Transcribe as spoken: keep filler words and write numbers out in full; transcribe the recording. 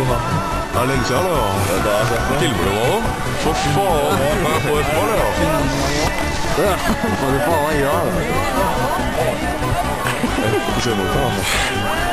Er lenge siden, da. Filmer du hva? For faen, jeg får et par, ja. Hva du faen gjør? Få se noe, da.